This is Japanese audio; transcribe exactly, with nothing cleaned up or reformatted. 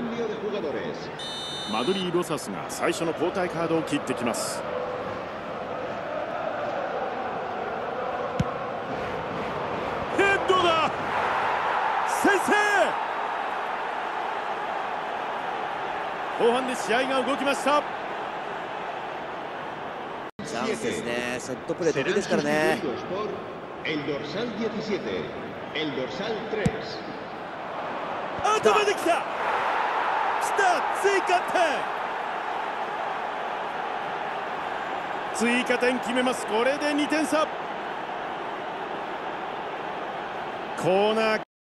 マドリー・ロサスが最初の交代カードを切ってきます。ヘッドだ。先制。後半で試合が動きました。 チャンスですね。セットプレー得意ですからね。 頭できた。来た。追加点。追加点決めます。これでにてん差。コーナー